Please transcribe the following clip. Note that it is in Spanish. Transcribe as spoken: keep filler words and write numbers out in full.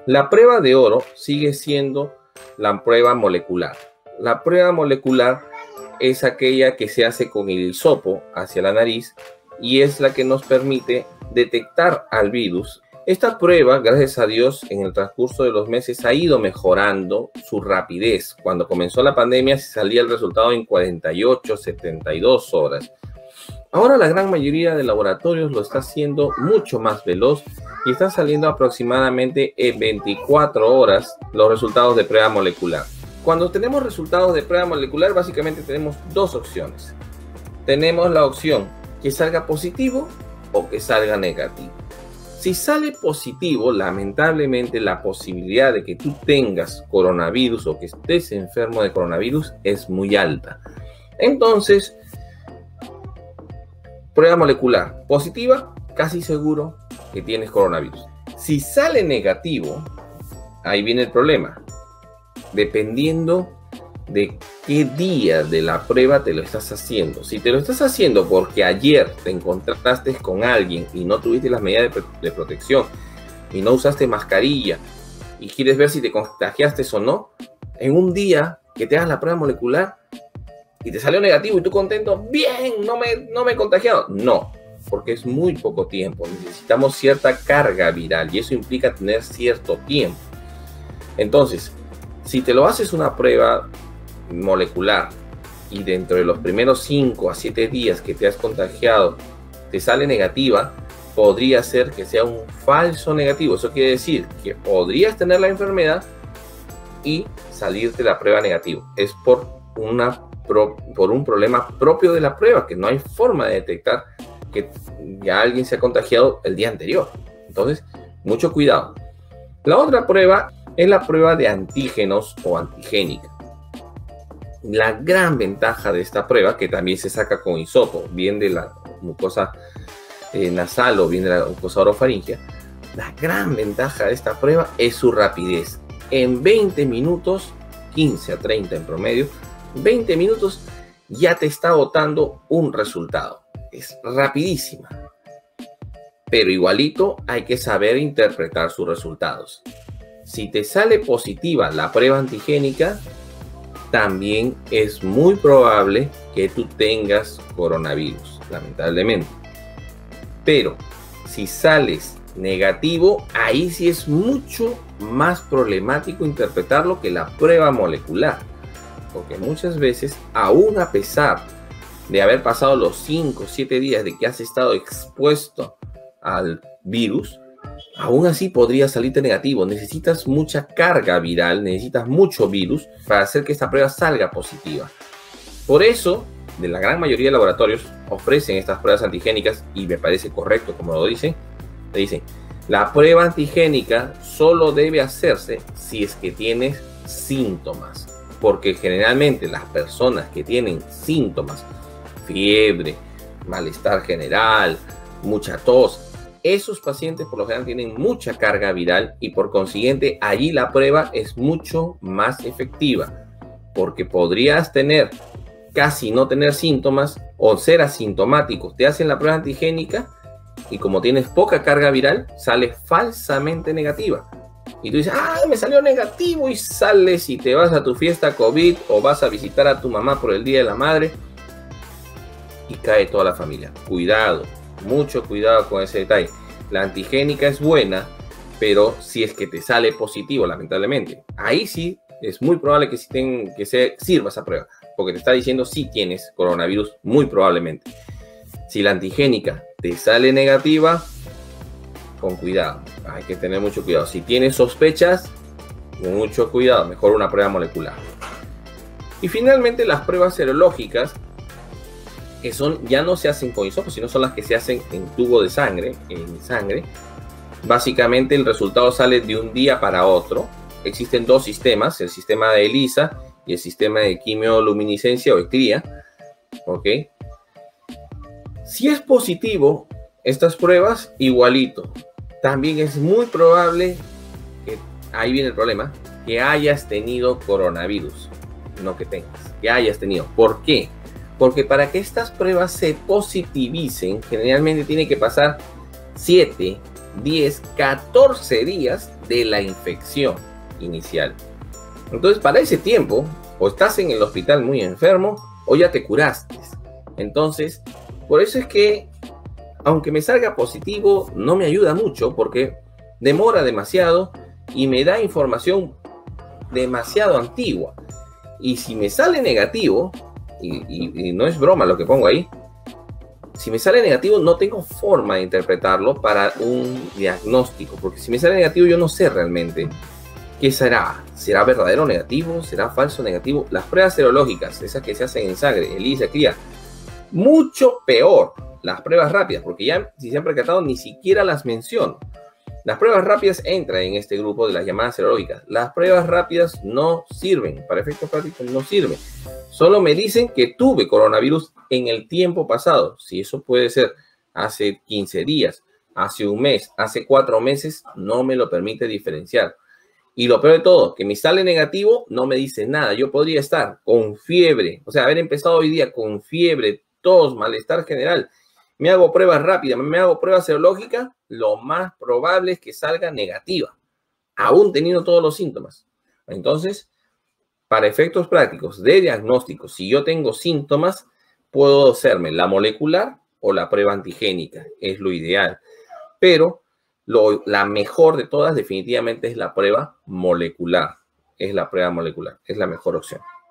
La prueba de oro sigue siendo la prueba molecular. La prueba molecular es aquella que se hace con el hisopo hacia la nariz y es la que nos permite detectar al virus. Esta prueba, gracias a Dios, en el transcurso de los meses ha ido mejorando su rapidez. Cuando comenzó la pandemia se salía el resultado en cuarenta y ocho, setenta y dos horas. Ahora la gran mayoría de laboratorios lo está haciendo mucho más veloz y está saliendo aproximadamente en veinticuatro horas los resultados de prueba molecular. Cuando tenemos resultados de prueba molecular, básicamente tenemos dos opciones. Tenemos la opción que salga positivo o que salga negativo. Si sale positivo, lamentablemente la posibilidad de que tú tengas coronavirus o que estés enfermo de coronavirus es muy alta. Entonces, prueba molecular positiva, casi seguro que tienes coronavirus. Si sale negativo, ahí viene el problema. Dependiendo de qué día de la prueba te lo estás haciendo. Si te lo estás haciendo porque ayer te encontraste con alguien y no tuviste las medidas de, de protección y no usaste mascarilla y quieres ver si te contagiaste o no, en un día que te hagas la prueba molecular y te salió negativo y tú contento, bien, no me, no me he contagiado. No, porque es muy poco tiempo. Necesitamos cierta carga viral y eso implica tener cierto tiempo. Entonces, si te lo haces una prueba molecular y dentro de los primeros cinco a siete días que te has contagiado te sale negativa, podría ser que sea un falso negativo. Eso quiere decir que podrías tener la enfermedad y salirte la prueba negativa. Es por, una, por un problema propio de la prueba, que no hay forma de detectar que ya alguien se ha contagiado el día anterior. Entonces, mucho cuidado. La otra prueba es la prueba de antígenos o antigénica. La gran ventaja de esta prueba, que también se saca con hisopo, bien de la mucosa eh, nasal o bien de la mucosa orofaringea, la gran ventaja de esta prueba es su rapidez. En veinte minutos, quince a treinta en promedio, veinte minutos ya te está botando un resultado. Es rapidísima. Pero igualito hay que saber interpretar sus resultados. Si te sale positiva la prueba antigénica, también es muy probable que tú tengas coronavirus, lamentablemente. Pero si sales negativo, ahí sí es mucho más problemático interpretarlo que la prueba molecular. Porque muchas veces, aún a pesar de haber pasado los cinco o siete días de que has estado expuesto al virus, aún así podría salirte negativo. Necesitas mucha carga viral, necesitas mucho virus para hacer que esta prueba salga positiva. Por eso, de la gran mayoría de laboratorios ofrecen estas pruebas antigénicas y me parece correcto como lo dicen. Te dicen, la prueba antigénica solo debe hacerse si es que tienes síntomas. Porque generalmente las personas que tienen síntomas, fiebre, malestar general, mucha tos, esos pacientes por lo general tienen mucha carga viral y por consiguiente allí la prueba es mucho más efectiva, porque podrías tener casi no tener síntomas o ser asintomáticos. Te hacen la prueba antigénica y como tienes poca carga viral sale falsamente negativa y tú dices, ah, me salió negativo, y sales y te vas a tu fiesta COVID o vas a visitar a tu mamá por el Día de la Madre y cae toda la familia. Cuidado. Mucho cuidado con ese detalle. La antigénica es buena, pero si es que te sale positivo, lamentablemente, ahí sí es muy probable que, si ten, que se sirva esa prueba, porque te está diciendo si tienes coronavirus, muy probablemente. Si la antigénica te sale negativa, con cuidado, hay que tener mucho cuidado. Si tienes sospechas, mucho cuidado, mejor una prueba molecular. Y finalmente las pruebas serológicas, que son, ya no se hacen con hisopo, sino son las que se hacen en tubo de sangre, en sangre. Básicamente el resultado sale de un día para otro. Existen dos sistemas, el sistema de ELISA y el sistema de quimioluminiscencia o ECLIA. ¿Ok? Si es positivo, estas pruebas, igualito. También es muy probable, que, ahí viene el problema, que hayas tenido coronavirus. No que tengas, que hayas tenido. ¿Por qué? Porque para que estas pruebas se positivicen, generalmente tiene que pasar siete diez, catorce días de la infección inicial. Entonces, para ese tiempo, o estás en el hospital muy enfermo, o ya te curaste. Entonces, por eso es que, aunque me salga positivo, no me ayuda mucho, porque demora demasiado y me da información demasiado antigua. Y si me sale negativo, y, y, y no es broma lo que pongo ahí, si me sale negativo no tengo forma de interpretarlo para un diagnóstico, porque si me sale negativo yo no sé realmente qué será. ¿Será verdadero negativo? ¿Será falso negativo? Las pruebas serológicas, esas que se hacen en sangre, ELISA, CLIA, mucho peor las pruebas rápidas, porque ya, si se han percatado, ni siquiera las menciono. Las pruebas rápidas entran en este grupo de las llamadas serológicas. Las pruebas rápidas no sirven, para efectos prácticos no sirven. Solo me dicen que tuve coronavirus en el tiempo pasado. Si eso puede ser hace quince días, hace un mes, hace cuatro meses, no me lo permite diferenciar. Y lo peor de todo, que me sale negativo, no me dice nada. Yo podría estar con fiebre, o sea, haber empezado hoy día con fiebre, tos, malestar general. Me hago pruebas rápidas, me hago pruebas serológicas, lo más probable es que salga negativa, aún teniendo todos los síntomas. Entonces, para efectos prácticos de diagnóstico, si yo tengo síntomas, puedo hacerme la molecular o la prueba antigénica, es lo ideal. Pero lo, la mejor de todas definitivamente es la prueba molecular, es la prueba molecular, es la mejor opción.